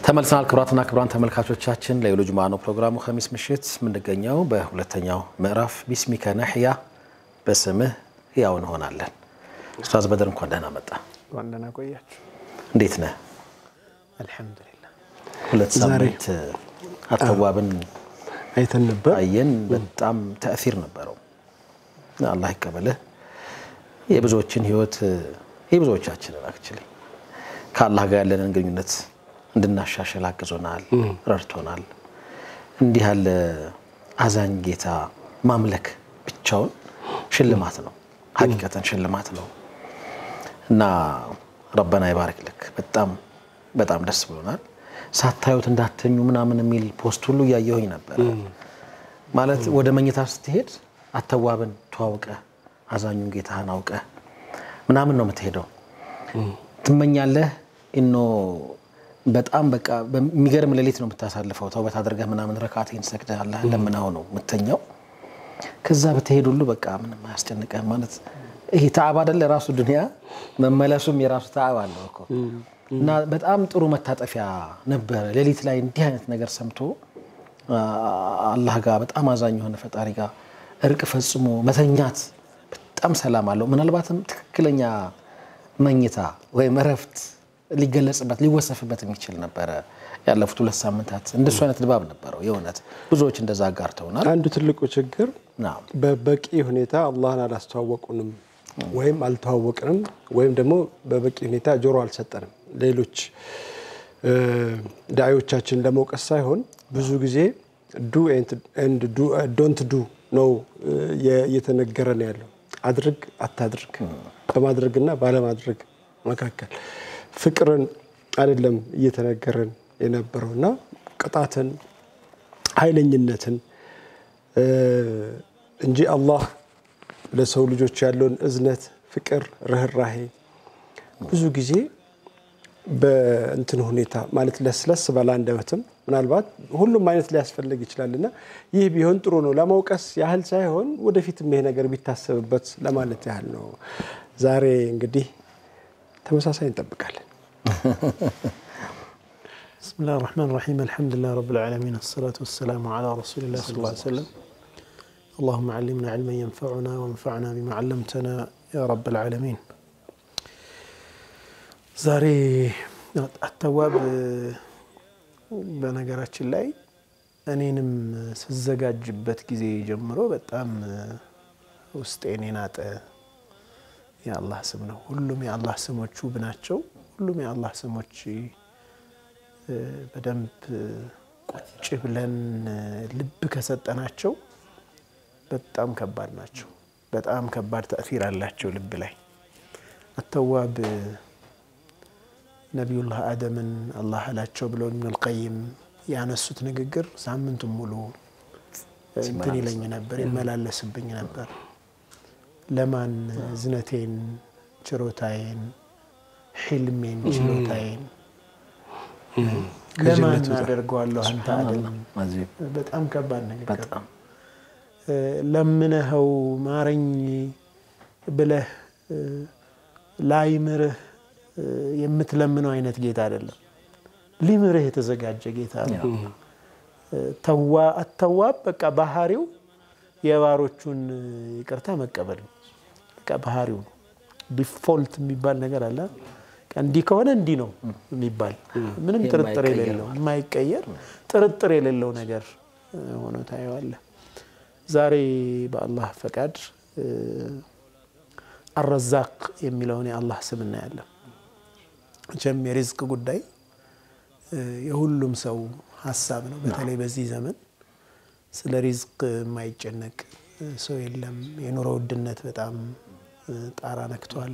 ተመልሰናል ክብራትና ክብራን ተመልካቾቻችን ለይሉ ጁማዓ ነው ፕሮግራሙ ኸሚስ ምሽት ምንገኛው በሁለተኛው ምዕራፍ ቢስሚከ ነህያ በስምህ ያው እንሆናለን ኡስታዝ በድር እንኳን ደህና መጣ ዋንደና ቆያችሁ እንዴት ነህ አልহামዱሊላህ ሁለት ሳምንት አተዋብን አይተን ነበር አየን በጣም ተአሲር ነበረው አላህ ይቀበልህ የብዙዎችን ህይወት የብዙዎቻችንን አክቹሊ ከአላህ ጋር ያለንን ግንኙነት እንድናሻሽል አግዞናል ረድቶናል እንዲህ ያለ አዛኝ ጌታ ማምለክ ብቻውን ሽልማት ነው ሐቂቀተን ሽልማት ነው እና ረበና ይባርክ ለክ በጣም ደስ ብሎናል ሳታዩት እንዳተኙ ምናምን የሚል ፖስት ሁሉ ያየሁኝ ነበር ማለት ወደ መኝታ ስትሄድ አተዋብን ተዋውቀ አዛኙን ጌታህን አውቀ ምናምን ነው የምትሄደው ትመኛለህ ኢኖ በጣም በቃ በሚገርም ሌሊት ነው የምታሳልፈው ተውበት አድርገህ ምናምን ረካዓቴን ሰግደህ አላህ ለምናው ነው የምትተኛው ከዛ በተሄድ ሁሉ በቃ ምንም አያስጨንቀህ ማለት ይሄ ተዓብ አይደለ ራሱ ዱንያ መመለሱም የራሱ ተዓብ አለው እኮ እና በጣም ጥሩ መታጠፊያ ነበር ሌሊት ላይ እንዲህ አይነት ነገር ሰምቶ አላህ ጋር በጣም አዛኝ ሆነ ፈጣሪ ጋር እርቅ ፈጽሞ መተኛት በጣም ሰላም አለው ምናልባትም ትክክለኛ መኝታ ወይ መረፍት ሊገለጽበት ሊወሰፍበት የሚችል ነበር ያለፉት ሁለት ሳምንታት እንደሱ አይነት ድባብ ነበረው የሆነት ብዙዎች እንደዛ ጋርተውናል አንዱ ትልቁ ችግር በበቂ ሁኔታ አላህን አላስተዋወቁንም ወይም አልተዋወቅንም ወይም ደግሞ በበቂ ሁኔታ ጆሮ አልሰጠንም ሌሎች ዳዒዎቻችን ለመውቀስ ሳይሆን ብዙ ጊዜ do and don't do ነው እየተነገረን ያለው አድርግ አታድርግ በማድረግና ባለማድረግ መካከል ፍቅርን አይደለም እየተነገረን የነበረውና ቅጣትን ኃይለኝነትን እንጂ አላህ ለሰው ልጆች ያለውን እዝነት ፍቅር ርህራሄ ብዙ ጊዜ በእንትን ሁኔታ ማለት ለስለስ ባለ አንደበትም ምናልባት ሁሉም አይነት ሊያስፈልግ ይችላልና ይህ ቢሆን ጥሩ ነው ለማውቀስ ያህል ሳይሆን ወደፊትም ይሄ ነገር ቢታሰብበት ለማለት ያህል ነው ዛሬ እንግዲህ ተመሳሳይ እንጠብቃለን بسم الله الرحمن الرحيم الحمد لله رب العالمين الصلاة والسلام على رسول الله صلى الله عليه وسلم اللهم علمنا علما ينفعنا وانفعنا بما علمتنا يا رب العالمين زاري التواب በነገራችን ላይ እኔንም ስዘጋጅበት ጊዜ ጀምሮ በጣም ውስጤን ናጠ የአላህ ስም ነው ሁሉም የአላህ ስሞች ውብ ናቸው ሁሉም የአላህ ስሞች በደንብ ቁጭ ብለን ልብ ከሰጠናቸው በጣም ከባድ ናቸው በጣም ከባድ ተአሲር አላቸው ልብ ላይ التواب ነብዩላህ አደምን አላህ አላቸው ብሎ ኢብኑ አልቀይም ያነሱት ንግግር ሳምንቱን ሙሉ እንትን ይለኝ ነበር ይመላለስብኝ ነበር ለማን ዝነቴን ችሮታዬን ህልሜን ችሎታዬን ለማን አደርገዋለሁ አንተ አደም በጣም ከባድ ነገር በጣም ለምነኸው ማረኝ ብለህ ላይምርህ የምትለምነው አይነት ጌታ አይደለም ሊምርህ የተዘጋጀ ጌታ ነው ተዋብ በቃ ባህሪው የባሮቹን ይቅርታ መቀበል በቃ ባህሪው ዲፎልት የሚባል ነገር አለ እንዲ ከሆነ እንዲ ነው የሚባል ምንም ጥርጥር የሌለው የማይቀየር ጥርጥር የሌለው ነገር ሆኖ ታየዋለ ዛሬ በአላህ ፈቃድ الرزاق የሚለውን የአላህ ስም እናያለን ጀም የሪዝቅ ጉዳይ የሁሉም ሰው ሐሳብ ነው በተለይ በዚህ ዘመን ስለ ሪዝቅ የማይጨነቅ ሰው የለም የኑሮ ውድነት በጣም ጣራ ነክቷል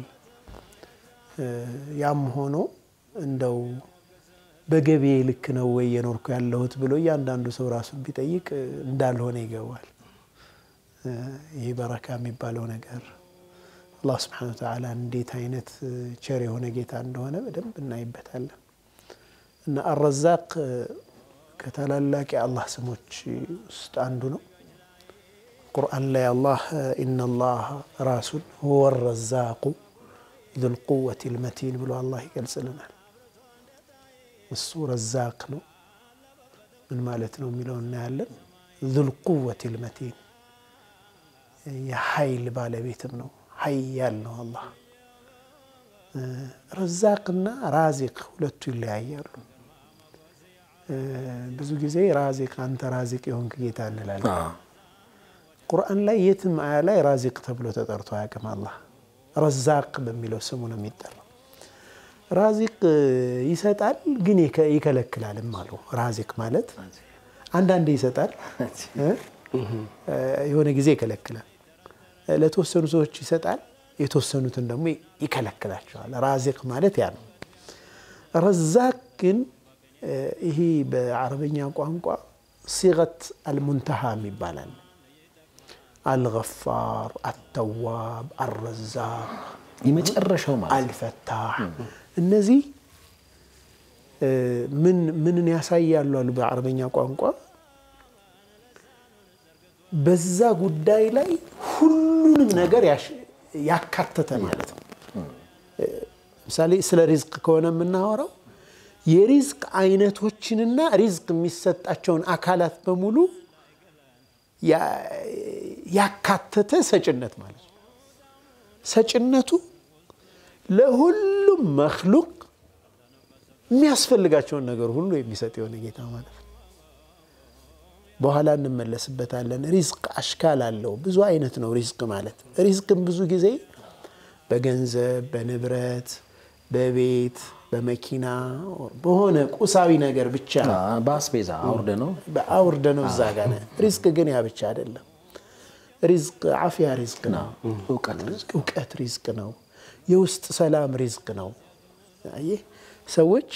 ያም ሆኖ እንደው በገቢዬ ልክ ነው ወይ የኖርኩ ያለሁት ብሎ ያንዳንዱ ሰው ራሱን ቢጠይቅ እንዳልሆነ ይገባል ይሄ በረካ የሚባለው ነገር አላህ Subhanahu Wa Ta'ala እንዴት አይነት ቸር የሆነ ጌታ እንደሆነ በደንብ እናይበታለን እና الرزاق ከተላላቂ አላህ ስሞች ውስጥ አንዱ ነው ቁርአን ላይ አላህ ان الله راس هو الرزاق ذو القوة المتين ብሎ አላህ ይገልጽልናል እሱ ረዛቅ ነው ምን ማለት ነው የሚለው እናያለን ذو القوة المتين የኃይል ባለቤትም ነው ኃያል ነው አላህ ረዛቅና ራዚቅ ሁለቱ ይለያያሉ ብዙ ጊዜ ራዚቅ አንተ ራዚቅ የሆንክ ጌታ እንላለን ቁርአን ላይ የትም አያ ላይ ራዚቅ ተብሎ ተጠርቶ አያውቅም አላህ ረዛቅ በሚለው ስሙ ነው የሚጠራው ራዚቅ ይሰጣል ግን ይከለክላል ማለት ራዚቅ ማለት አንዳንዴ ይሰጣል የሆነ ጊዜ ይከለክላል ለተወሰኑ ሰዎች ይሰጣል የተወሰኑትን ደግሞ ይከለክላቸዋል ራዚቅ ማለት ያ ነው ረዛቅ ግን ይሄ በአረበኛ ቋንቋ ሲገት المنتهى ይባላል الغفار التواب الرزاق የመጨረሻው ማለት الفتاح እነዚህ ምንን ያሳያሉ አሉ በአረበኛ ቋንቋ በዛ ጉዳይ ላይ ሁሉንም ነገር ያካተተ ማለት ነው ምሳሌ ስለ ሪዝቅ ከሆነ የምናወራው የሪዝቅ አይነቶችንና ሪዝቅ የሚሰጣቸውን አካላት በሙሉ ያካተተ ሰጭነት ማለት ነው ሰጭነቱ ለሁሉም መخلوቅ የሚያስፈልጋቸውን ነገር ሁሉ የሚሰጥ የሆነ ጌታ ማለት ነው በኋላ እንመለስበታለን ሪዝቅ አሽካል አለው ብዙ አይነት ነው ሪዝቅ ማለት ሪዝቅም ብዙ ጊዜ በገንዘብ በንብረት በቤት በመኪና በሆነ ቁሳዊ ነገር ብቻ ባስቤዛ አውርደ ነው እዛ ጋር ሪዝቅ ግን ያ ብቻ አይደለም ሪዝቅ አፍያ ሪዝቅ ነው ዕውቀት ሪዝቅ ነው የውስጥ ሰላም ሪዝቅ ነው አየህ ሰዎች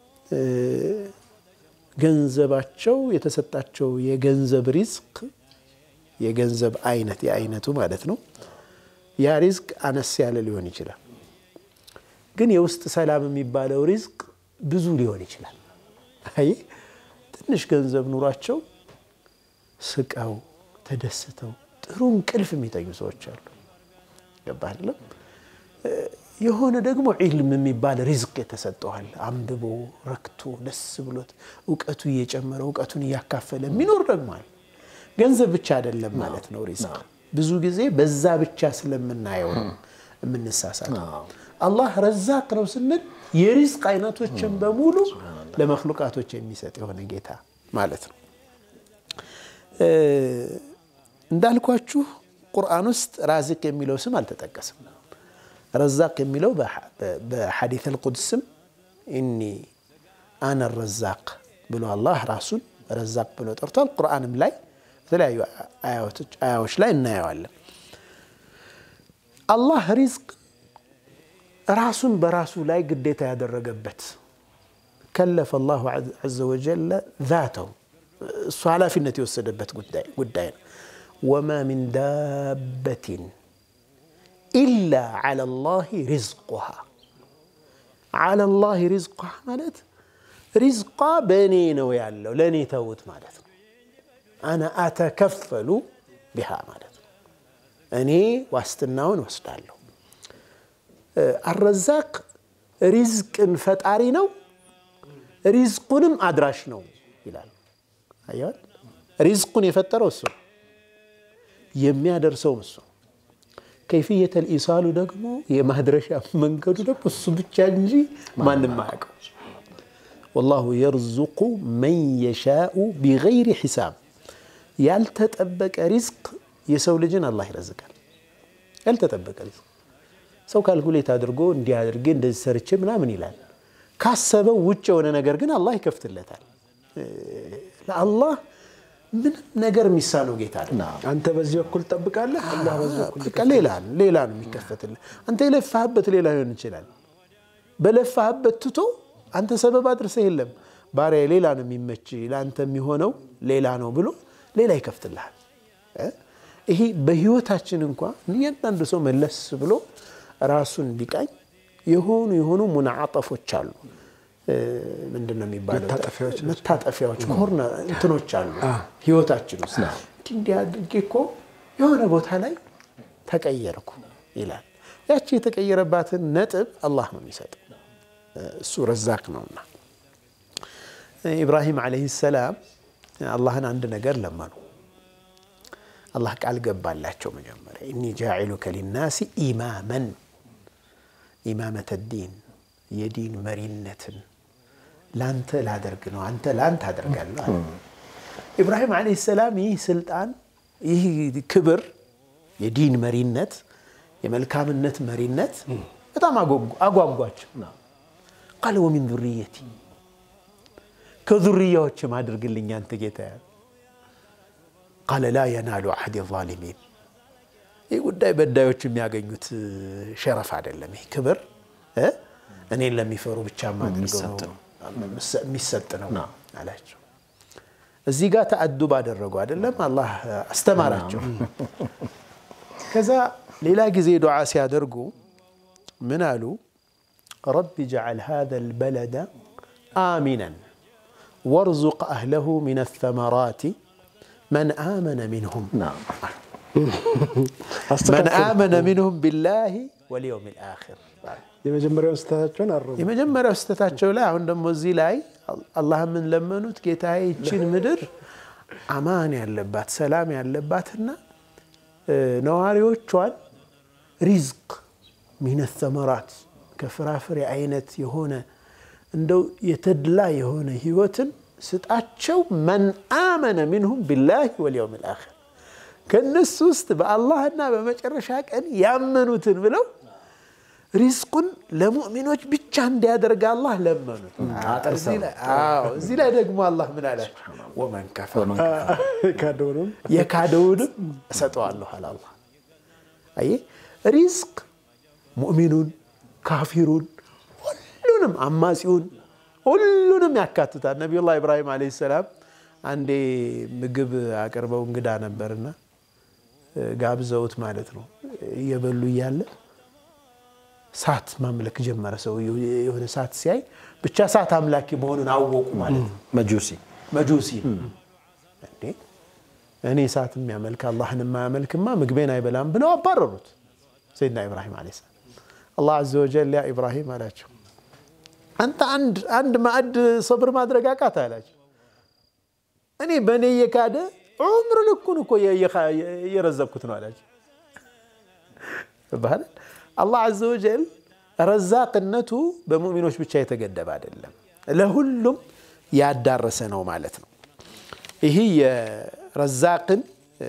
ገንዘባቸው የተሰጣቸው የገንዘብ ሪዝቅ የገንዘብ አይነት የአይነቱ ማለት ነው ያ ሪዝቅ አነስ ያለ ሊሆን ይችላል ግን የውስጥ ሰላም የሚባለው ሪዝቅ ብዙ ሊሆን ይችላል አይ ትንሽ ገንዘብ ኑሯቸው ስቀው ተደስተው ጥሩ እንቅልፍ የሚተኙ ሰዎች አሉ ገባህ የሆነ ደግሞ ዒልም የሚባል ሪዝቅ የተሰጠዋል አንብቦ ረክቶ ደስ ብሎት ዕውቀቱ እየጨመረ ዕውቀቱን ያካፈለ የሚኖር ደግሞ አለ ገንዘብ ብቻ አይደለም ማለት ነው ሪዝቅ ብዙ ጊዜ በዛ ብቻ ስለምናየው የምንሳሳተው አላህ ረዛቅ ነው ስንል የሪዝቅ አይነቶችን በሙሉ ለመخلوቃቶች የሚሰጥ የሆነ ጌታ ማለት ነው እንዳልኳችሁ ቁርአን ውስጥ ራዚቅ የሚለው ስም አልተጠቀሰም ረዛቅ የሚለው በሐዲስ القدስም ኢኒ አና الرزاق ብሎ አላህ ራሱን ረዛቅ ብሎ ጠርቷል ቁርአንም ላይ የተለያዩ አያዎች ላይ እናየዋለን አላህ ሪዝቅ ራሱን በራሱ ላይ ግዴታ ያደረገበት كلف الله عز وجل ذاته ኃላፊነት የወሰደበት ጉዳይ ነው وما من دابة إلا على الله رزقها على الله رزقها ማለት رزقا بني ነው ያለው ለኔ ተውት ማለት ነው انا اتكفل بها ማለት ነው እኔ ዋስትናውን ወስዳለሁ الرزاق رزقን ፈጣሪ ነው رزقንም አድራሽ ነው ይላል አያል رزقን የፈጠረው እሱ የሚያደርሰው እሱ كيفية الإيصال ደግሞ የማድረሻ መንገዱ ደግሞ እሱ ብቻ እንጂ ማንም ማያውቀው والله يرزق من يشاء بغير حساب ያልተጠበቀ ሪዝቅ የሰው ልጅን አላህ ይረዝቃል ያልተጠበቀ ሪዝቅ ሰው ካልኩሌት አድርጎ እንዲያደርግ እንደዚህ ሰርቼ ምናምን ይላል ካሰበው ውጭ የሆነ ነገር ግን አላህ ይከፍትለታል ለአላህ ምን ነገር የሚሳነው ጌታ አይደል አንተ በዚህ በኩል ተጠብቃለህ አላህ በዚህ በኩል ሌላ ነው የሚከፈትልህ አንተ የለፋህበት ሌላ ሊሆን ይችላል በለፋህበት ትቶ አንተ ሰበብ አድርሰህ የለም ባሪያ ሌላ ነው የሚመች ለአንተ የሚሆነው ሌላ ነው ብሎ ሌላ ይከፍትልሃል ይሄ በህይወታችን እንኳን እያንዳንዱ ሰው መለስ ብሎ ራሱን ቢቃኝ የሆኑ ሙናዓጠፎች አሉ ምንድነው የሚባለው መታጠፊያዎች ኮርና እንትኖች አሉ ህይወታችን ውስጥ እንዲህ አድርጌ እኮ የሆነ ቦታ ላይ ተቀየርኩ ይላል ያቺ የተቀየረባትን ነጥብ አላህ ነው የሚሰጠው እሱ ረዛቅ ነውና ኢብራሂም ዓለይሂ ሰላም አላህን አንድ ነገር ለመኑ። አላህ ቃል ገባላቸው መጀመሪያ ኢኒ ጃዒሉከ ሊናሲ ኢማመን ኢማመተ ዲን የዲን መሪነትን ላንተ ላደርግ ነው አንተ ላንተ አደርጋለሁ አለ። ኢብራሂም ዓለይሂ ሰላም ይህ ስልጣን ይህ ክብር የዲን መሪነት የመልካምነት መሪነት በጣም አጓጓቸው። ቃል ወሚን ዙርየቲ ከዙርያዎችም አድርግልኝ አንተ ጌታዬ። ቃለ ላ የናሉ አሐድ ዛሊሚን ይህ ጉዳይ በዳዮች የሚያገኙት ሸረፍ አይደለም። ይህ ክብር እኔን ለሚፈሩ ብቻ ማድርገው የሚሰጥ ነው አላቸው። እዚህ ጋር ተአዱብ አደረጉ አይደለም አላህ አስተማራቸው። ከዛ ሌላ ጊዜ ዱዓ ሲያደርጉ ምን አሉ? ረቢ ጀዐል ሃዘል በለደ አሚናን ወርዙቅ አህለሁ ሚነ ሰመራቲ መን አመነ ሚንሁም ቢላሂ ወልየውሚል አኺር። የመጀመሪያው ስህተታቸውን አረሙ። የመጀመሪያው ስህተታቸው ላይ አሁን ደግሞ እዚህ ላይ አላህ ምን ለመኑት? ጌታዬ ይህችን ምድር አማን ያለባት ሰላም ያለባትና ነዋሪዎቿን ሪዝቅ ሚነ ሰመራት ከፍራፍሬ አይነት የሆነ እንደው የተድላ የሆነ ህይወትን ስጣቸው። መን አመነ ሚንሁም ቢላሂ ወልየውሚል አኺር ከነሱ ውስጥ በአላህና በመጨረሻ ቀን ያመኑትን ብለው ሪዝቁን ለሙእሚኖች ብቻ እንዲያደርግ አላህ ለመኑት። እዚህ ላይ ደግሞ አላህ ምን አለ? ወመን ከፈረ የካደውንም እሰጠዋለሁ አለ አላህ። አየህ ሪዝቅ ሙእሚኑን ካፊሩን ሁሉንም አማጺውን ሁሉንም ያካትታል። ነቢዩላህ ኢብራሂም ዓለይሂ ሰላም አንዴ ምግብ አቅርበው እንግዳ ነበርና ጋብዘውት ማለት ነው እየበሉ እያለ ሳት ማምለክ ጀመረ። ሰው የሆነ ሳት ሲያይ ብቻ ሳት አምላኪ መሆኑን አወቁ ማለት ነው። መጁሲ እንዴ እኔ ሳት የሚያመልክ አላህን የማያመልክማ ምግቤን አይበላም ብለው አባረሩት ሰይድና ኢብራሂም ዓለይሂ ሰላም። አላህ ዐዘ ወጀል ያ ኢብራሂም አላቸው አንተ አንድ ማዕድ ሰብር ማድረግ አቃተ አላቸው። እኔ በእኔ የካደ ዑምር ልኩን እኮ የረዘብኩት ነው አላቸው። ባህል አላህ ዐዘ ወጀል ረዛቅነቱ በሙእሚኖች ብቻ የተገደበ አይደለም፣ ለሁሉም ያዳረሰ ነው ማለት ነው። ይሄ የረዛቅን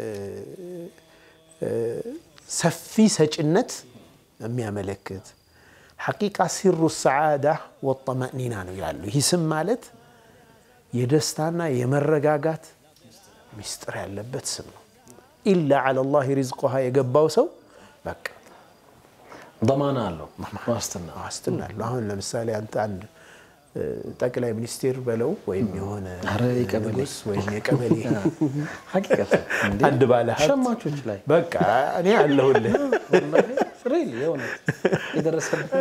ሰፊ ሰጭነት የሚያመለክት ሐቂቃ ሲሩ ሰዓዳ ወጠመእኒና ነው ይላሉ። ይህ ስም ማለት የደስታና የመረጋጋት ሚስጥር ያለበት ስም ነው። ኢላ ዐለላሂ ሪዝቁሃ የገባው ሰው በቃ ضمان አለው ዋስትና አለው። አሁን ለምሳሌ አንተ አንድ ጠቅላይ ሚኒስቴር በለው ወይም የሆነ የቀበሌ ወይም የቀበሌ ሐቂቀት አንድ ባለ ሸማቾች ላይ በቃ እኔ አለሁልህ ሪሊ የሆነ የደረሰበት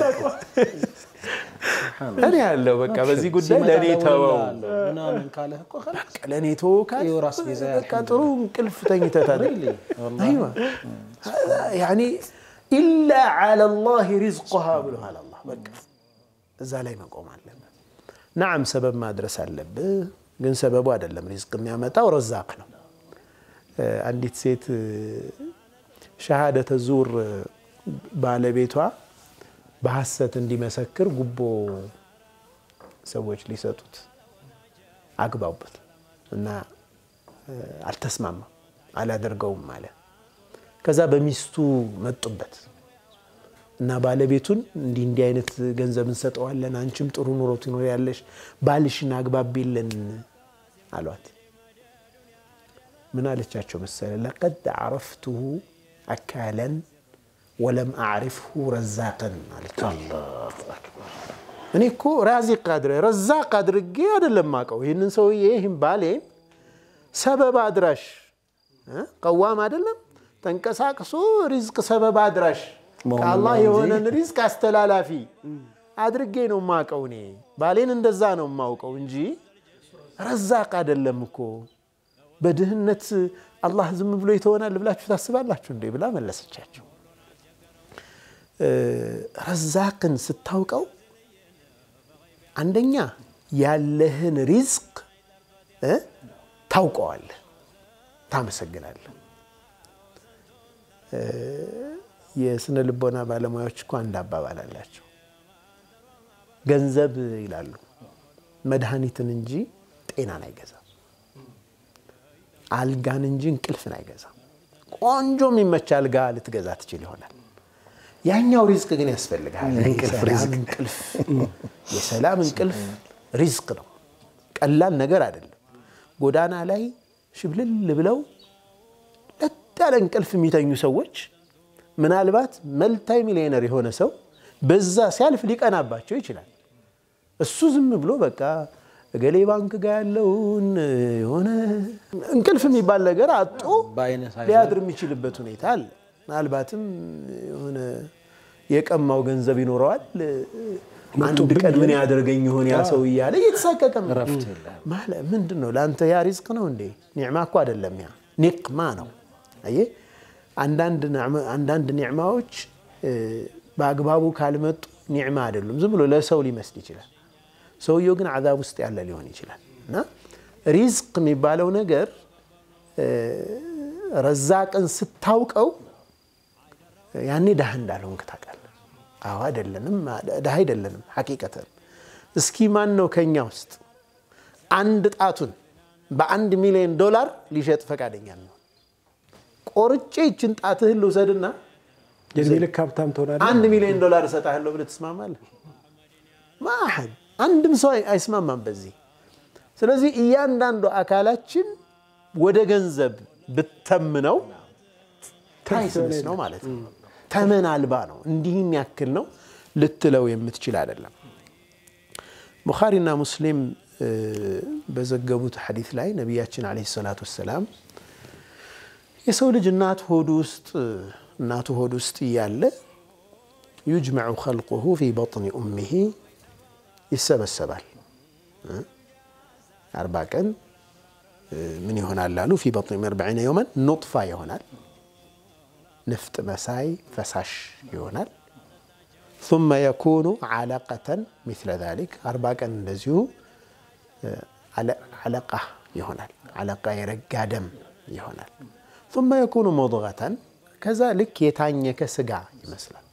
እኔ ያለው በቃ በዚህ ጉዳይ ለኔ ተወው ምናምን ካለህ እኮ በቃ ለኔ ተወው ካለ የራስ ቪዛ በቃ ጥሩ እንቅልፍ ተኝተታል። አይዋ ያኒ ኢላ ዐለላሂ ሪዝቁሃ ብለሃል አላህ። በቃ እዛ ላይ መቆም አለበት። ነዓም ሰበብ ማድረስ አለብህ፣ ግን ሰበቡ አይደለም ሪዝቅ የሚያመጣው ረዛቅ ነው። አንዲት ሴት ሸሃደተ ዙር ባለቤቷ በሐሰት እንዲመሰክር ጉቦ ሰዎች ሊሰጡት አግባቡት እና አልተስማማም፣ አላደርገውም ማለት ከዛ በሚስቱ መጡበት እና ባለቤቱን እንዲህ አይነት ገንዘብ እንሰጠዋለን አንቺም ጥሩ ኑሮ ትኖሪያለሽ ባልሽን አግባቢልን አሏት። ምን አለቻቸው መሰለ? ለቀድ عرفته أكالا ولم أعرفه رزاقا አለቻቸው። አላሁ አክበር። እኔ እኮ ራዚቅ ረዛቅ አድርጌ አይደለም ማቀው ይሄንን ሰውዬ ይሄን ባሌ ሰበብ አድራሽ ቀዋም አይደለም ተንቀሳቅሶ ሪዝቅ ሰበብ አድራሽ ከአላህ የሆነን ሪዝቅ አስተላላፊ አድርጌ ነው ማቀው። እኔ ባሌን እንደዛ ነው ማውቀው እንጂ ረዛቅ አይደለም እኮ። በድህነት አላህ ዝም ብሎ ይተወናል ብላችሁ ታስባላችሁ እንዴ ብላ መለሰቻቸው። ረዛቅን ስታውቀው አንደኛ ያለህን ሪዝቅ ታውቀዋለህ ታመሰግናለህ የስነ ልቦና ባለሙያዎች እኮ አንድ አባባል አላቸው ገንዘብ ይላሉ መድኃኒትን እንጂ ጤናን አይገዛም አልጋን እንጂ እንቅልፍን አይገዛም ቆንጆ የሚመች አልጋ ልትገዛ ትችል ይሆናል ያኛው ሪዝቅ ግን ያስፈልጋል እንቅልፍ የሰላም እንቅልፍ ሪዝቅ ነው ቀላል ነገር አይደለም ጎዳና ላይ ሽብልል ብለው ለታለ እንቅልፍ የሚተኙ ሰዎች ምናልባት መልታይ ሚሊዮነር የሆነ ሰው በዛ ሲያልፍ ሊቀናባቸው ይችላል እሱ ዝም ብሎ በቃ ገሌ ባንክ ጋር ያለውን የሆነ እንቅልፍ የሚባል ነገር አጥቶ ሊያድር የሚችልበት ሁኔታ አለ ምናልባትም የሆነ የቀማው ገንዘብ ይኖረዋል አንድ ቀን ምን ያደርገኝ ይሆን ያ ሰው ይያለ እየተሳቀቀም ረፍት ይላል ማለት ምንድነው ላንተ ያ ሪዝቅ ነው እንዴ ኒዕማ እኮ አይደለም ያ ኒቅማ ነው አየ አንዳንድ ኒዕማዎች በአግባቡ ካልመጡ ኒዕማ አይደሉም ዝም ብሎ ለሰው ሊመስል ይችላል ሰውየው ግን عذاب ውስጥ ያለ ሊሆን ይችላል እና ሪዝቅ የሚባለው ነገር ረዛቅን ስታውቀው ያኔ ዳህ እንዳልሆንክ ታውቃለህ አዎ አይደለንም ዳህ አይደለንም ሐቂቀተን እስኪ ማን ነው ከኛ ውስጥ አንድ ጣቱን በ1 ሚሊዮን ዶላር ሊሸጥ ፈቃደኛ ነው ቆርጬ እቺን ጣትህን ልውሰድና የዝልክ ሀብታም ትሆናለህ 1 ሚሊዮን ዶላር እሰጣለሁ ብለህ ትስማማለህ ማሐድ አንድም ሰው አይስማማም በዚህ ስለዚህ እያንዳንዱ አካላችን ወደ ገንዘብ ብተምነው ፕራይስለስ ነው ማለት ነው ተመን አልባ ነው እንዲህም ያክል ነው ልትለው የምትችል አይደለም ቡኻሪና ሙስሊም በዘገቡት ሐዲስ ላይ ነብያችን አለይሂ ሰላቱ ወሰለም የሰው ልጅ እናቱ ሆድ ውስጥ ያለ يجمع خلقه في بطن امه يسبسبال 40 ቀን ምን ይሆናል አሉ في بطن 40 يوما نطفه ይሆናል نفط مساي فساش ይሆናል ثم يكون علقة مثل ذلك 40 ቀን እንደዚሁ علقة ይሆናል علقة يرጋ ደም ይሆናል ثم يكون مضغة كذا لك يتانيك سغا ይመስላል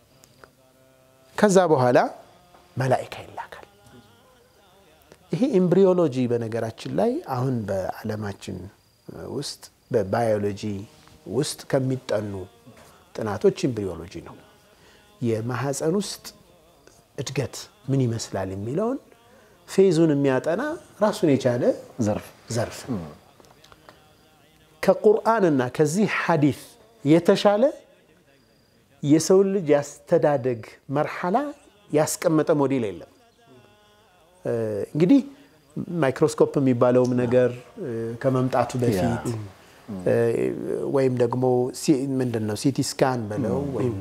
ከዛ በኋላ መላእክት ይላካል ይሄ ኤምብሪዮሎጂ በነገራችን ላይ አሁን በዓለማችን ውስጥ በባዮሎጂ ውስጥ ከሚጠኑ ጥናቶች ኤምብሪዮሎጂ ነው የማህፀን ውስጥ እድገት ምን ይመስላል የሚለውን ፌዙን የሚያጠና ራሱን የቻለ ዘርፍ ከቁርአንና ከዚህ ሐዲስ የተሻለ የሰው ልጅ ያስተዳደግ መርሐላ ያስቀመጠ ሞዴል የለም እንግዲህ ማይክሮስኮፕ የሚባለው ነገር ከመምጣቱ በፊት ወይም ደግሞ ምንድነው ሲቲ ስካን በለው ወይም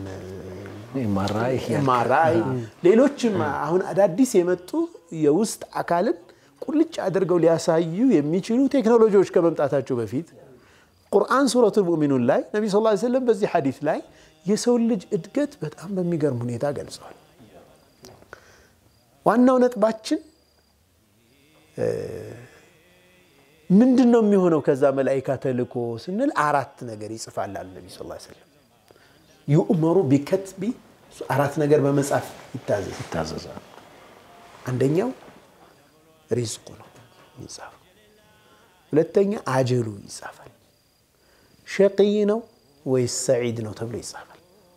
ኤምአርአይ ሌሎችም አሁን አዳዲስ የመጡ የውስጥ አካልን ቁልጭ አድርገው ሊያሳዩ የሚችሉ ቴክኖሎጂዎች ከመምጣታቸው በፊት ቁርአን ሱረቱል ሙእሚኑን ላይ ነብዩ ሰለላሁ ዐለይሂ ወሰለም በዚህ ሐዲስ ላይ የሰው ልጅ እድገት በጣም በሚገርም ሁኔታ ገልጸዋል ዋናው ነጥባችን ምንድነው የሚሆነው ከዛ መላእክት ተልኮ ስንል አራት ነገር ይጽፋል አለ ነብዩ ሰለላሁ ዐለይሂ ወሰለም يؤمر بكتب አራት ነገር በመጻፍ ይታዘዛል አንደኛው ሪዝቁ ነው ይጻፋል ሁለተኛ አጀሉ ይጻፋል ሸቂይ ነው ወይስ ሰዒድ ነው ተብሎ ይጻፋል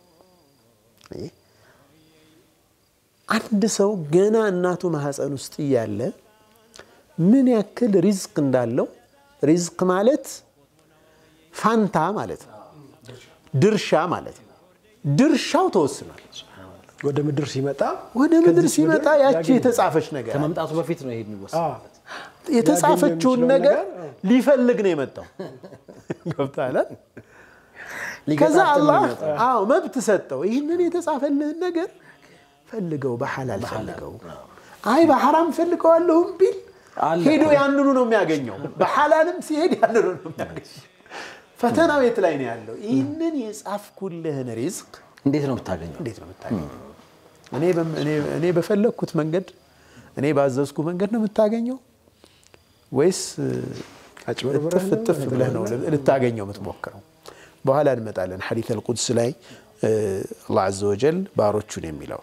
አንድ ሰው ገና እናቱ ማህፀን ውስጥ ያለ ምን ያክል ሪዝቅ እንዳለው ሪዝቅ ማለት ፋንታ ማለት ነው ድርሻ ማለት ነው ድርሻው ተወስኗል ወደ ምድር ሲመጣ ያቺ የተጻፈች ነገር ከመምጣቱ በፊት ነው ይሄ የሚወሰነው የተጻፈችውን ነገር ሊፈልግ ነው የመጣው ገብታለ ከዛ አላህ መብት ሰጠው ይሄንን የተጻፈልህ ነገር ፈልገው በሐላል ፈልገው አይ በሐራም ፈልገዋለሁ ቢል ሄዶ ያንኑ ነው የሚያገኘው በሐላልም ሲሄድ ያንኑ ነው የሚያገኘው ፈተናው የት ላይ ነው ያለው ይሄንን የጻፍኩልህን ሪዝቅ እንዴት ነው የምታገኘው እኔ በፈለኩት መንገድ እኔ ባዘዝኩ መንገድ ነው የምታገኘው ወይስ እጥፍ ብለህ ነው ልታገኘው የምትሞክረው? በኋላ እንመጣለን ሐዲስ አልቁድስ ላይ አላህ ዐዘ ወጀል ባሮቹን የሚለው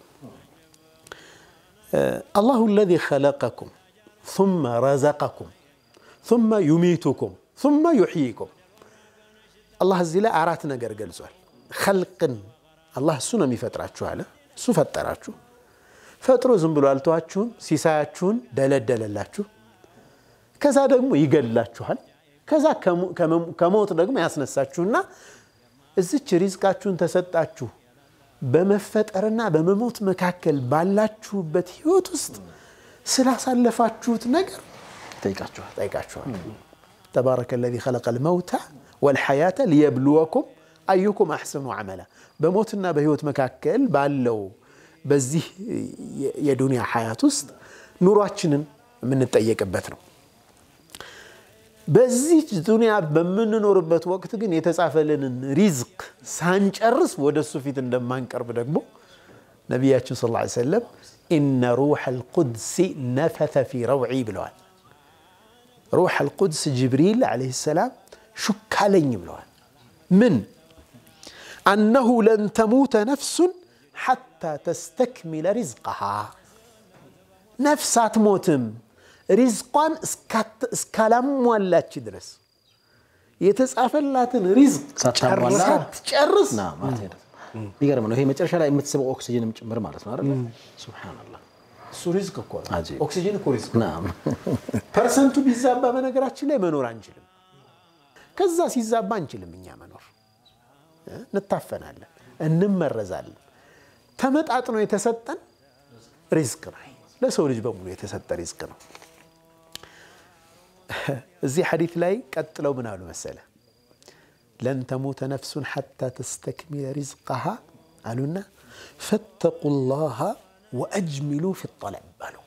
አላሁ አለዚ ኸለቀኩም ثم رزقكم ثم يميتكم ثم يحييكم الله እዚህ ላይ አራት ነገር ገልጿል። ኸልቅን አላህ እሱ ነው የሚፈጥራችሁ አለ። እሱ ፈጠራችሁ። ፈጥሮ ዝም ብሎ አልተዋችሁም። ሲሳያችሁን ደለደለላችሁ። ከዛ ደግሞ ይገላችኋል። ከዛ ከሞት ደግሞ ያስነሳችሁና እዚች ሪዝቃችሁን ተሰጣችሁ። በመፈጠርና በመሞት መካከል ባላችሁበት ህይወት ውስጥ ስላሳለፋችሁት ነገር ጠይቃችኋል። تبارك الذي خلق الموت والحياة ليبلوكم أيكم أحسن عملا بموتنا بهيوت مكاكل بالو بزيه يدنيا حياة وسط نوراتشن من التأييك بثنو بزيه الدنيا بمن نوربت وقت جن يتسافلن رزق سانجرس ودسوفيت دمان كرب دقمو نبياتنا صلى الله عليه وسلم إن روح القدس نفث في روعي بلوان روح القدس جبريل عليه السلام شكالين بلوان من أنه لن تموت نفس حتى تستكمل رزقها نفسات موتم رزقان اسكالام ولا تدرس يتسافلاتن رزق تشرس نعم ما تهدف بيقرم انه هي مترشا لا يمتسبوا اكسجين مجمر ማለት ነው አይደል سبحان الله እሱ ሪዝቅ እኮ ነው ኦክሲጅን እኮ ሪዝቅ نعم ፐርሰንቱ ቢዛባ በነገራችን ላይ መኖር አንችልም ከዛ ሲዛባ አንችልም እኛ መኖር እንታፈናለን እንመረዛለን ተመጣጥኖ የተሰጠን ሪዝቅ ነው ለሰው ልጅ በሙሉ የተሰጠ ሪዝቅ ነው እዚህ ሐዲስ ላይ ቀጥለው ምን አሉ መሰለ لن تموت نفس حتى تستكمل رزقها قالونا فاتقوا الله واجملوا في الطلب قالوا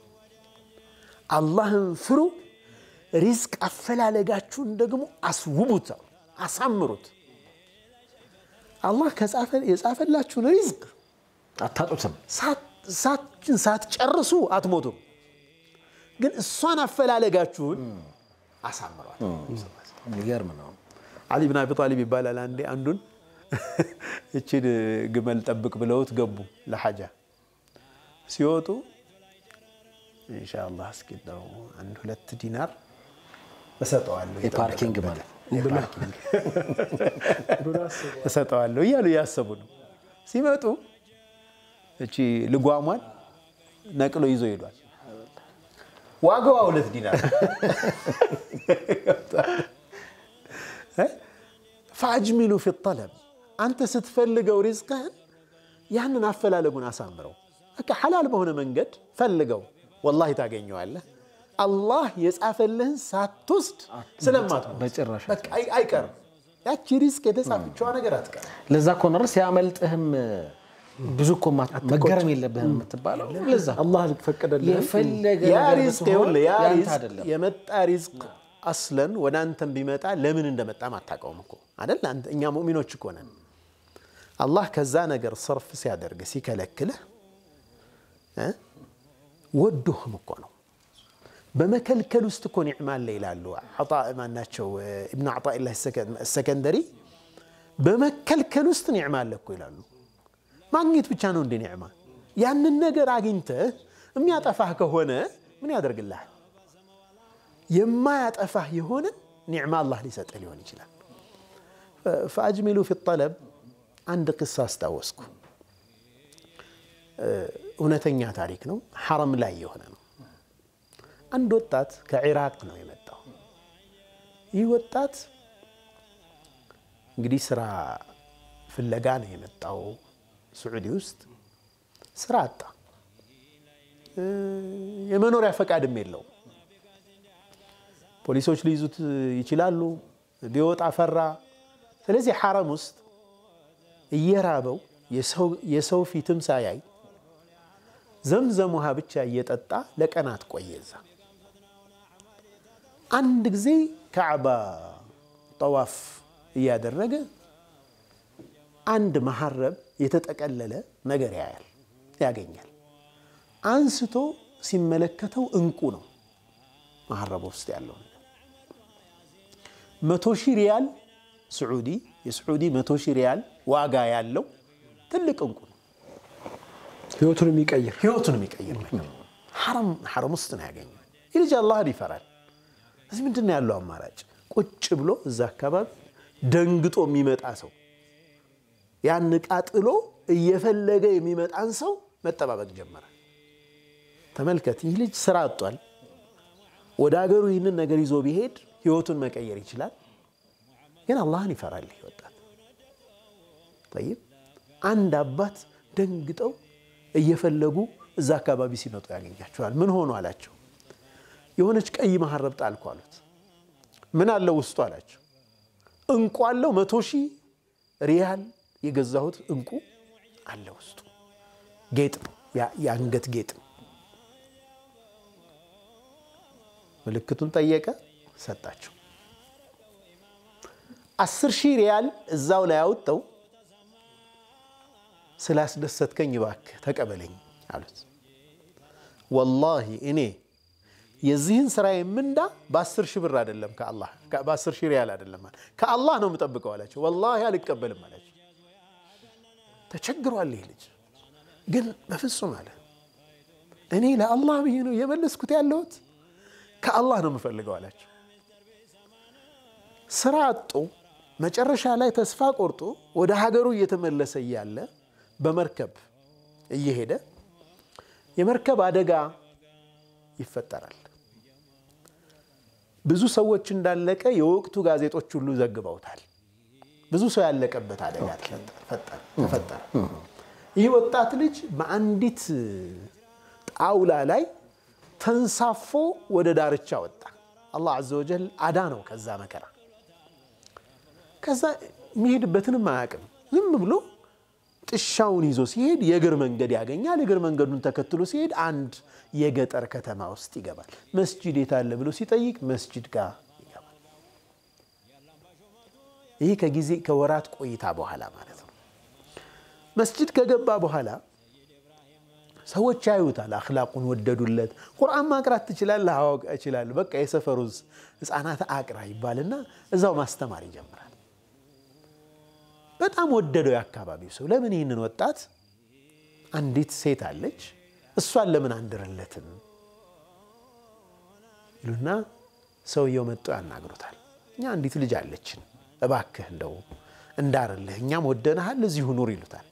الله انفروا رزق افلالغاچون دغمو اسوبوت اسامروت الله كصافل يصافلاچون رزق አታጡትም ሳትጨርሱ አትሞቱም ግን እሷን አፈላለጋችሁን አሳምሯል ይገርም ነው علي بن ابي طالب يبالال عندون እቺን ግመል ጠብቅ ብለውት ገቡ ለሐጃ ሲወጡ ኢንሻአላህ እስኪዳው አንድ 2 ዲናር እሰጠዋለሁ የፓርኪንግ ማለት እሰጠዋለሁ እያሉ ያሰቡ ነው ሲመጡ እቺ ልጓሟን ነቅሎ ይዞ ሄዷል ዋጋው 2 ዲናር فاجملوا في الطلب انت ستفلقوا رزقهن ያንን አፈላለጉን አሳምረው በቃ حلال በሆነ መንገድ ፈልገው والله ታገኘዋለህ አላህ የጻፈልህን ሳትወስድ ስለማት በጭራሽ በቃ አይቀር ያቺ ሪዝቅ የተጻፈችው ነገር አትቀር ለዛ ኮነር ሲያመልጥህም ብዙ እኮ መገረም የለብህም የምትባለው ለዛ አላህ ፈቀደልህ የፈለገ ያ ሪዝቅ ያ ሪዝቅ የመጣ ሪዝቅ አስለን ወደ አንተም ቢመጣ ለምን እንደመጣ ማታቀውም እኮ አይደል አንተ እኛ ሙእሚኖች እኮ ነን አላህ ከዛ ነገር ሰርፍ ሲያደርግ ሲከለክልህ ወዶህም እኮ ነው በመከልከል ውስጥ እኮ ኒዕማ አለ ይላሉ አጣ ማናቸው ኢብኑ አጣኢላህ ሰከንደሪ በመከልከል ውስጥ ኒዕማ አለ እኮ ይላሉ ማግኘት ብቻ ነው እንደ ኒዕማ ያንን ነገር አግኝተህ የሚያጠፋህ ከሆነ ምን ያደርግልሃል የማያጠፋህ የሆነ ኒዕማ አላህ ሊሰጥህ ሊሆን ይችላል فاجملوا في الطلب عند قصه استوسኩ እውነተኛ ታሪክ ነው حرم ላይ የሆነ ነው አንድ ወጣት ከኢራቅ ነው የመጣው ይህ ወጣት እንግዲህ ስራ ፍለጋ ነው የመጣው ሳዑዲ ውስጥ ስራ አጣ የመኖሪያ ፈቃድም የለው ፖሊሶች ሊይዙት ይችላሉ ቢወጣ ፈራ ስለዚህ حرم ውስጥ እየራበው የሰው ፊትም ሳያይ ዘምዘም ውሃ ብቻ እየጠጣ ለቀናት ቆየዛ አንድ ጊዜ ካዕባ ጠዋፍ ያደረገ አንድ መሐረብ የተጠቀለለ ነገር ያያል ያገኛል አንስቶ ሲመለከተው እንቁ ነው መሐረብ ውስጥ ያለው 100,000 ሪያል سعودي የሳዑዲ 100,000 ሪያል ዋጋ ያለው ትልቅ እንቁ ነው ህይወቱን የሚቀይር ሐረም ውስጥ ነው ያገኘው ይልጅ አላህን ይፈራል እዚህ ምንድነው ያለው አማራጭ ቁጭ ብሎ እዛ አካባቢ ደንግጦ የሚመጣ ሰው ያን ቃጥሎ እየፈለገ የሚመጣን ሰው መጠባበቅ ጀመረ ተመልከት ይህ ልጅ ስራ አጥቷል ወደ ሀገሩ ይህንን ነገር ይዞ ቢሄድ ህይወቱን መቀየር ይችላል ግን አላህን ይፈራል ይወጣል طيب አንድ አባት ደንግጠው እየፈለጉ እዛ አካባቢ ሲመጡ ያገኛቸዋል ምን ሆኖ አላቸው የሆነች ቀይ መሐረብ ጣልኩ አሉት ምን አለው ውስጡ አላቸው እንቁ አለው 100,000 ሪያል የገዛሁት እንቁ አለው ውስጡ ጌጥ ያንገት ጌጥ ምልክቱን ጠየቀ ሰጣቸው 10,000 ሪያል እዛው ላይ አውጥተው ስላስደሰትከኝ እባክህ ተቀበለኝ አሉት والله እኔ የዚህን ስራ የምንዳ በ10,000 ብር አይደለም ከአላህ በ10,000 ሪያል አይደለም ከአላህ ነው የምጠብቀው አላቸው والله አልቀበልም አላቸው ተቸግሯል ይሄ ልጅ ግን በፍጹም አለ እኔ ለአላህ ብዬ ነው የመለስኩት ያለሁት ከአላህ ነው የምፈልገው አላቸው ስራ አጥቶ መጨረሻ ላይ ተስፋ ቆርጦ ወደ ሀገሩ እየተመለሰ ያለ በመርከብ እየሄደ የመርከብ አደጋ ይፈጠራል ብዙ ሰዎች እንዳለቀ የወቅቱ ጋዜጦች ሁሉ ዘግበውታል ብዙ ሰው ያለቀበት አደጋ ተፈጠረ ይህ ወጣት ልጅ በአንዲት ጣውላ ላይ ተንሳፎ ወደ ዳርቻ ወጣ አላህ عز وجل አዳነው ከዛ መከራ ከዛ የሚሄድበትንም አያውቅም ዝም ብሎ ጥሻውን ይዞ ሲሄድ የእግር መንገድ ያገኛል እግር መንገዱን ተከትሎ ሲሄድ አንድ የገጠር ከተማ ውስጥ ይገባል መስጂድ የታለ ብሎ ሲጠይቅ መስጂድ ጋር ይገባል ይሄ ከጊዜ ከወራት ቆይታ በኋላ ማለት ነው መስጂድ ከገባ በኋላ ሰዎች ያዩታል አኽላቁን ወደዱለት ቁርአን ማቅራት ትችላለህ አዎ እችላለሁ በቃ የሰፈሩስ ህፃናት አቅራ ይባልና እዛው ማስተማር ይጀምራል በጣም ወደደው ያካባቢው ሰው ለምን ይሄንን ወጣት አንዲት ሴት አለች እሷን ለምን አንድረለትም ይሉና ሰውየው መጥቶ ያናግሩታል እኛ አንዲት ልጅ አለችን እባክህ እንደው እንዳርልህ እኛም ወደናሃል እዚሁ ኑር ይሉታል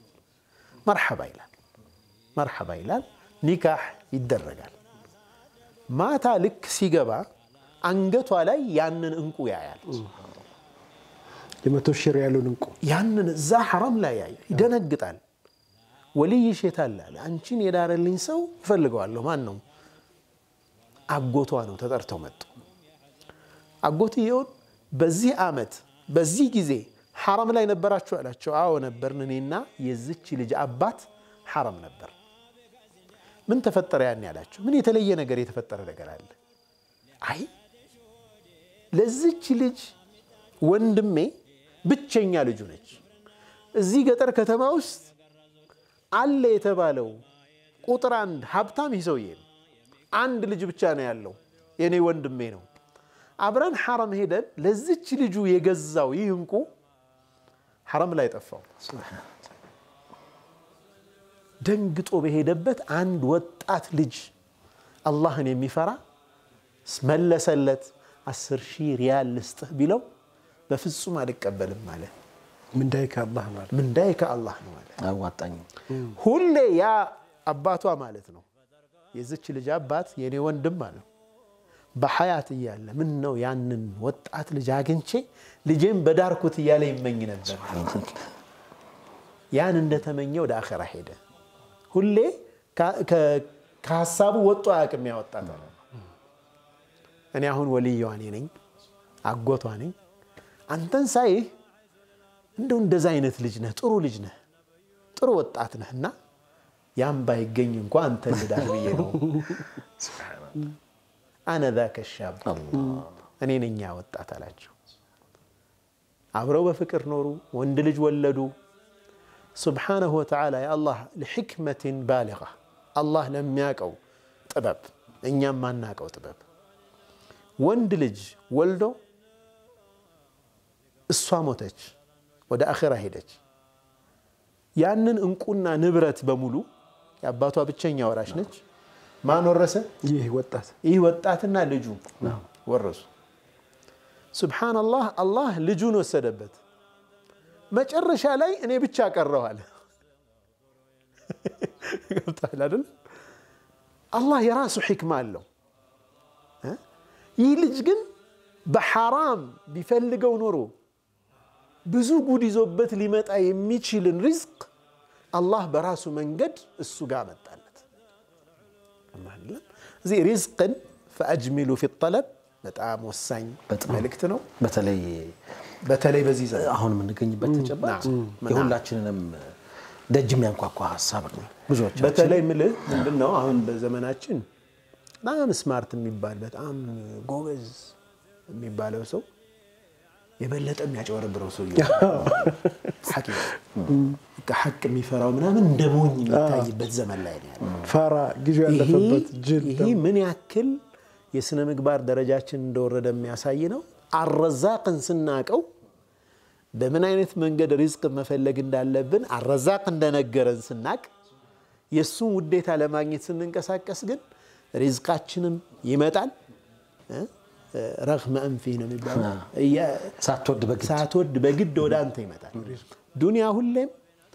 መርሐባ ይላል ኒካህ ይደረጋል ማታ ልክ ሲገባ አንገቷ ላይ ያንን እንቁ ያያል የ100,000 ሪያሉን እንቁ ያንን እዛ ሐረም ላይ ይደነግጣል ወልይ ሸታል አለ አንቺን የዳረልኝ ሰው ፈልገዋለሁ ማን ነው አጎቷ ነው ተጠርተው መጡ አጎትየው በዚህ አመት በዚህ ጊዜ ሐረም ላይ ነበራችሁ አላቸው አዎ ነበርን እኔና የዚች ልጅ አባት ሐረም ነበር ምን ተፈጠረ ያን ያላችሁ ምን የተለየ ነገር የተፈጠረ ነገር አለ አይ ለዚች ልጅ ወንድሜ ብቸኛ ልጅ ነች እዚህ ገጠር ከተማ ውስጥ አለ የተባለው ቁጥር አንድ ሀብታም ይሰውዬ አንድ ልጅ ብቻ ነው ያለው የኔ ወንድሜ ነው አብረን ሐረም ሄደን ለዚች ልጁ የገዛው ይህ እንቁ ሐረም ላይ ጠፋው ደንግጦ በሄደበት አንድ ወጣት ልጅ አላህን የሚፈራ መለሰለት 10,000 ሪያል ልስጥህ ቢለው በፍጹም አልቀበልም ማለት ምንዳይ ከአላህ ማለት ምንዳይ ከአላህ ነው ማለት አዋጣኝ ሁሌ ያ አባቷ ማለት ነው የዚች ልጅ አባት የኔ ወንድም ማለት በሐያት እያለ ምን ነው ያንን ወጣት ልጅ አግኝቼ ልጄን በዳርኩት እያለ ይመኝ ነበር ያን እንደተመኘው ወደ አኺራ ሄደ ሁሌ ከሐሳቡ ወጣ ያቅም ያወጣታ እኔ አሁን ወልዩዋ ነኝ አጎቷ ነኝ አንተን ሳይ እንደዛ አይነት ልጅ ነህ ጥሩ ልጅ ነህ ጥሩ ወጣት ነህና ያም ባይገኝ እንኳን አንተ ልዳር ብዬ ነው ሱብሃንአላህ انا ذاك الشاب እኔ ነኝ ያ ወጣት አላቸው አብረው በፍቅር ኖሩ ወንድ ልጅ ወለዱ سبحانه وتعالى يا الله لحكمة بالغة الله لم يقو ጥበብ እኛም ማናቀው ጥበብ ወንድ ልጅ ወልዶ እሷ ሞተች ወደ አኺራ ሄደች ያንን እንቁና ንብረት በሙሉ የአባቷ ብቸኛ ወራሽ ነች ማን ወረሰ ይህ ወጣትና ልጁ ወረሱ ሱብሃንአላህ አላህ ልጁን ወሰደበት መጨረሻ ላይ እኔ ብቻ ቀረው አለ ገብቷል አይደል አላህ የራሱ ሕክማ አለው ይህ ልጅ ግን በሐራም ቢፈልገው ኖሮ ብዙ ጉድ ይዞበት ሊመጣ የሚችልን ሪዝቅ አላህ በራሱ መንገድ እሱ ጋር መጣለት ማለት እዚ ሪዝቅን فاجملوا في الطلب በጣም ወሳኝ መልእክት ነው በተለይ በዚህ ዘመን አሁን የምንገኝበት ተጨባጭ የሁላችንንም ደጅ የሚያንኳኳ ሐሳብ ነው ብዙዎቻችን በተለይ ምንድነው አሁን በዘመናችን በጣም ስማርት የሚባል በጣም ጎበዝ የሚባለው ሰው የበለጠ የሚያጨወርብረው ሰው ሐቅ የሚፈራው ምናምን እንደሞኝ የሚታይበት ዘመን ላይ ነው ያለው ፈራ ጊዜው ያለፈበት ጅል ይሄ ምን ያክል የስነ ምግባር ደረጃችን እንደወረደ የሚያሳይ ነው አርዛቅን ስናቀው በምን አይነት መንገድ ሪዝቅ መፈለግ እንዳለብን አርዛቅ እንደነገረን ስናቅ የሱን ውዴታ ለማግኘት ስንንቀሳቀስ ግን ሪዝቃችንም ይመጣል رغم أنفه نمبر ساتود بجد ودانت يمتى دنيا هلهم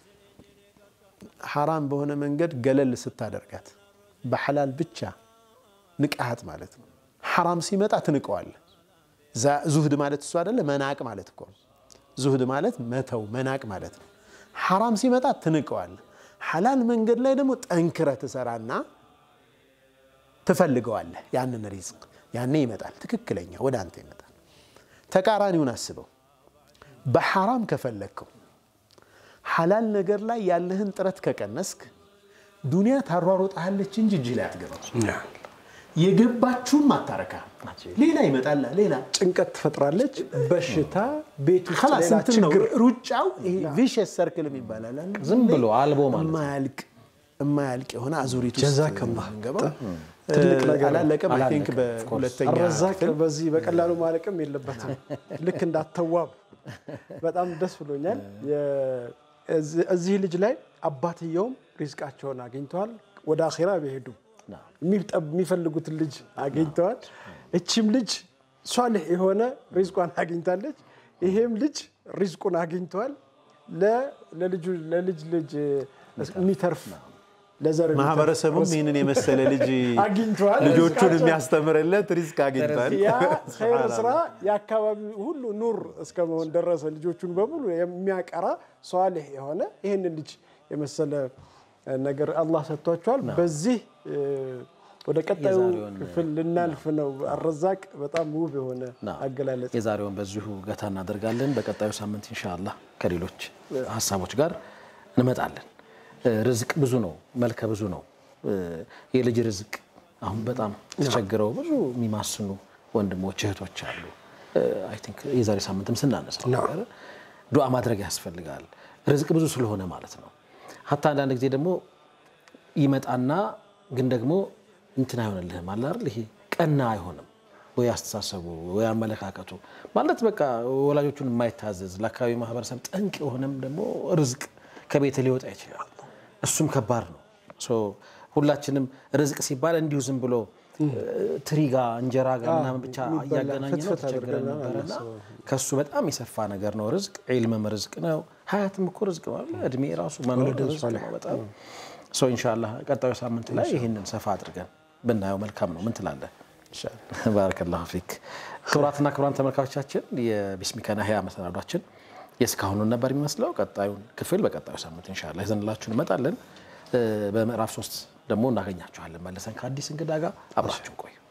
حرام بهنا من قد قلل 6 درجات بحلال بتشا نكأت مالتنا حرام سيمتى تنقوال زهد مالت السؤال لا مناك مالتكم زهد مالت متو مناك مالتنا حرام سيمتى تنقوال حلال من قد لا يدمت أنكرة تسرعنا تفلقوال يعني الرزق يعني يمتى تككلኛ ወደ አንተ ይመጣል ተቃራኒውን አስበው በሐራም ከፈለከው ሐላል ነገር ላይ ያለህን ጥረት ከቀነስክ ዱንያ ታሯሮጣለች እንጂ እጅ ላይ አትገባም የገባችሁም አታረካ ሌላ ይመጣል ሌላ ጭንቀት ትፈጥራለች በሽታ ቤት ውስጥ خلاص ችግር ሩጫው ቪሸስ ሰርክል ይባላል ዝም ብሎ አልቦ ማለት የማያልቅ የሆነ አዙሪት ውስጥ ጀዛከላህ እንገባው ትልቅ ነገር አላለቀም አይ ቲንክ በሁለተኛ አረዛቅ በዚህ በቀላሉ ማለቅም የለበትም ልክ እንዳተዋብ በጣም ደስ ብሎኛል እዚህ ልጅ ላይ አባትየውም ሪዝቃቸውን አግኝተዋል ወደ አኺራ በሄዱ የሚፈልጉት ልጅ አግኝተዋል እቺም ልጅ ሷሊህ የሆነ ሪዝቋን አግኝታለች ይሄም ልጅ ሪዝቁን አግኝተዋል ለልጅ የሚተርፍ ለዘር ማህበረሰቡም ይሄንን የመሰለ ልጅ አግኝቷል ልጆቹን የሚያስተምርለት ሪዝቅ አግኝቷል ያ ኸይር ስራ ያካባቢ ሁሉ ኑር እስከመሆን ደረሰ ልጆቹን በሙሉ የሚያቀራ ሷሊህ የሆነ ይሄንን ልጅ የመሰለ ነገር አላህ ሰጥቷቸዋል በዚህ ወደ ቀጣዩ ክፍል ልናልፍ ነው አረዛቅ በጣም ውብ የሆነ አገላለጽ የዛሬውን በዚሁ ገታ እናደርጋለን በቀጣዩ ሳምንት ኢንሻአላህ ከሌሎች ሐሳቦች ጋር እንመጣለን ርዝቅ ብዙ ነው መልከ ብዙ ነው የልጅ ርዝቅ አሁን በጣም ተቸግረው ብዙ የሚማስኑ ወንድሞች እህቶች አሉ አይ ቲንክ የዛሬ ሳምንትም ስናነሳው ነገር ዱዓ ማድረግ ያስፈልጋል ርዝቅ ብዙ ስለሆነ ማለት ነው hatta አንዳንድ ጊዜ ደግሞ ይመጣና ግን ደግሞ እንትን አይሆንልህም አለ አይደል ይሄ ቀና አይሆንም ወይ አስተሳሰቡ ወይ አመለካከቱ ማለት በቃ ወላጆቹን የማይታዘዝ ለአካባቢ ማህበረሰብ ጠንቅ የሆነም ደግሞ ርዝቅ ከቤት ሊወጣ ይችላል እሱም ከባድ ነው ሶ ሁላችንም ርዝቅ ሲባል እንዲሁ ዝም ብሎ ትሪጋ እንጀራ ጋር ምናምን ብቻ ያገናኘነው ተቸግረን ነበርና ከሱ በጣም ይሰፋ ነገር ነው ርዝቅ ዒልም ርዝቅ ነው ሀያትም እኮ ርዝቅ ነው እድሜ ራሱ መኖር ርዝቅ ነው በጣም ሶ ኢንሻአላህ ቀጣዩ ሳምንት ላይ ይሄንን ሰፋ አድርገን ብናየው መልካም ነው ምን ትላለህ ኢንሻአላህ ባረከላሁ ፊክ ክብራትና ክብራን ተመልካቾቻችን የቢስሚካ ነህያ መሰናዷችን የስካሁኑ ነበር የሚመስለው ቀጣዩን ክፍል በቀጣዩ ሳምንት ኢንሻአላህ ይዘንላችሁ እንመጣለን በምዕራፍ 3 ደግሞ እናገኛችኋለን መለሰን ከአዲስ እንግዳ ጋር አብራችሁ ቆዩ